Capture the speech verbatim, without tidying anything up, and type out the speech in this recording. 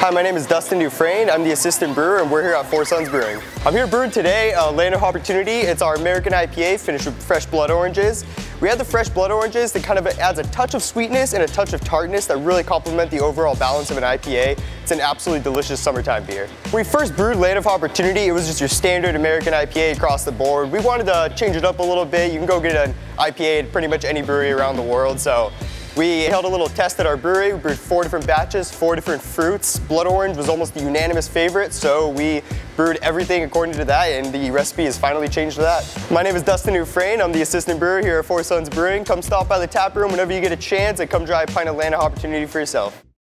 Hi, my name is Dustin Dufresne. I'm the assistant brewer and we're here at Four Sons Brewing. I'm here brewing today uh, Land of Hopportunity. It's our American I P A finished with fresh blood oranges. We have the fresh blood oranges that kind of adds a touch of sweetness and a touch of tartness that really complement the overall balance of an I P A. It's an absolutely delicious summertime beer. When we first brewed Land of Hopportunity, it was just your standard American I P A across the board. We wanted to change it up a little bit. You can go get an I P A at pretty much any brewery around the world. So we held a little test at our brewery. We brewed four different batches, four different fruits. Blood orange was almost the unanimous favorite, so we brewed everything according to that, and the recipe has finally changed to that. My name is Dustin Dufresne. I'm the assistant brewer here at Four Sons Brewing. Come stop by the tap room whenever you get a chance and come try a pint of Land of Hopportunity for yourself.